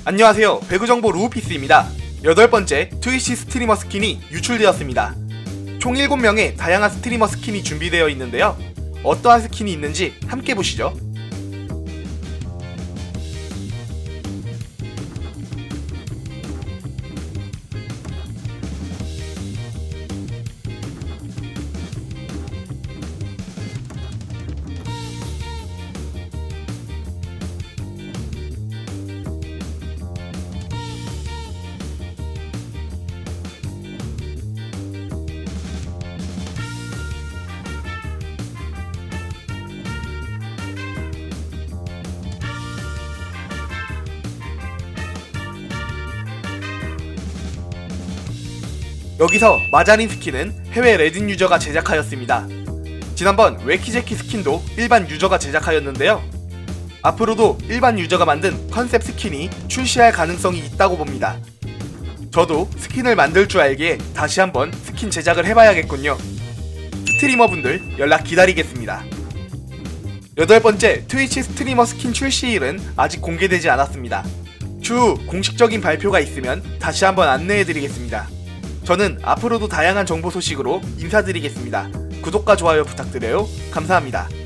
안녕하세요, 배구정보 루우피스입니다. 8번째 트위치 스트리머 스킨이 유출되었습니다. 총 7명의 다양한 스트리머 스킨이 준비되어 있는데요. 어떠한 스킨이 있는지 함께 보시죠. 여기서 마자린 스킨은 해외 레딘 유저가 제작하였습니다. 지난번 웨키제키 스킨도 일반 유저가 제작하였는데요. 앞으로도 일반 유저가 만든 컨셉 스킨이 출시할 가능성이 있다고 봅니다. 저도 스킨을 만들 줄 알기에 다시 한번 스킨 제작을 해봐야겠군요. 스트리머분들 연락 기다리겠습니다. 8번째 트위치 스트리머 스킨 출시일은 아직 공개되지 않았습니다. 추후 공식적인 발표가 있으면 다시 한번 안내해드리겠습니다. 저는 앞으로도 다양한 정보 소식으로 인사드리겠습니다. 구독과 좋아요 부탁드려요. 감사합니다.